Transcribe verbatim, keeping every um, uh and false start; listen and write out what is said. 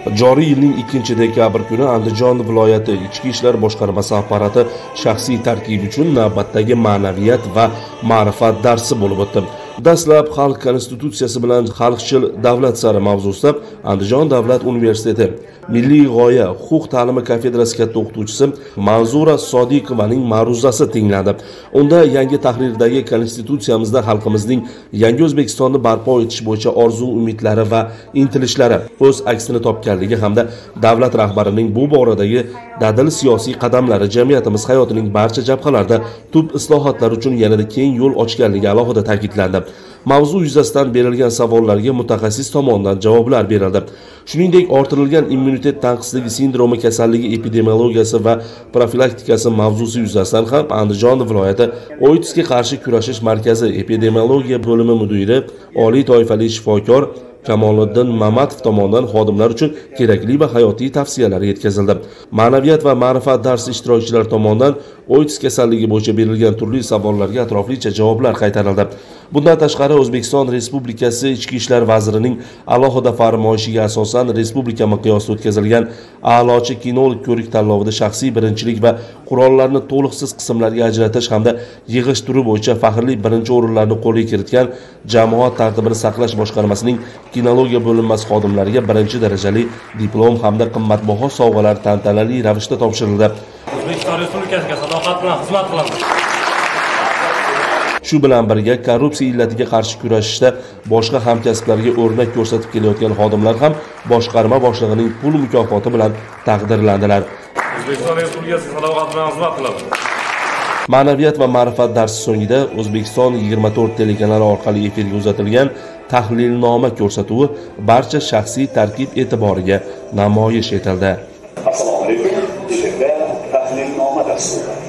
Joriy yilning ikkinchi dekabr kuni Andijon viloyati Ichki ishlar boshqarmasi apparati shaxsiy tarkib uchun navbatdagi ma'naviyat va ma'rifat darsi bo'lib o'tdi. Dastlab xalq konstitutsiyasi bilan xalqchil davlat sari mavzusida Andijon davlat universiteti Milliy g'oya huquq ta'limi kafedrasi katta o'qituvchisi Manzura Sodiqovaning ma'ruzasi tinglandi. Unda yangi tahrirdagi konstitutsiyamizda xalqimizning yangi O'zbekistonni barpo etish bo'yicha orzu, umidlari va intilishlari o'z aksini topganligi hamda davlat rahbarining bu boradagi dadil siyosiy qadamlari jamiyatimiz hayotining barcha jabhalarida tub islohotlar uchun yanada keng yo'l ochganligi alohida ta'kidlandi. Mavzu yuzasidan berilgan savollarga mutaxassis tomonidan javoblar berildi. Shuningdek, orttirilgan immunitet tanqisligi sindromi kasalligi epidemiologiyasi va profilaktikasi mavzusi yuzasidan ham Andijon viloyati OITSga qarshi kurashish markazi epidemiologiya bo'limi mudiri, oliy toifali shifokor Kamoliddin Mamatov tomonidan xodimlar uchun kerakli va hayotiy tavsiyalar yetkazildi. Ma'naviyat va ma'rifat darsi ishtirokchilari tomonidan OITS kasalligi bo'yicha berilgan turli savollarga atroflicha javoblar qaytarildi. Bundan tashqari O'zbekiston Respublikasi Ichki ishlar vazirining alohida farmoyishiga asosan respublika miqyosida o'tkazilgan a'lochi kinolog ko'rik tanlovida shaxsiy birinchilik va qurollarni to'liqsiz qismlarga ajratish hamda yig'ish turi bo'yicha faxrli birinchi o'rinlarni qo'lga kiritgan jamoat tartibini saqlash boshqarmasining kinologiya bo'linmasi xodimlariga birinchi darajali diplom hamda qimmatbaho sovg'alar tantanali ravishda topshirildi. O'zbekiston Respublikasiga sadoqat bilan xizmat qilamiz. Shu bilan birga korrupsiya illatiga qarshi kurashishda boshqa hamkasblarga o'rnak ko'rsatib kelayotgan xodimlar ham boshqarma boshlig'ining pul mukofoti bilan taqdirlandilar. O'zbekiston Respublikasiga sadoqat bilan xizmat qilamiz. Ma'naviyat va ma'rifat darsi so'ngida O'zbekiston yigirma to'rt telekanali orqali efirga uzatilgan tahlilnoma ko'rsatuvi barcha shaxsiy tarkib e'tiboriga namoyish etildi. Assalomu alaykum. Tahlilnoma darsi.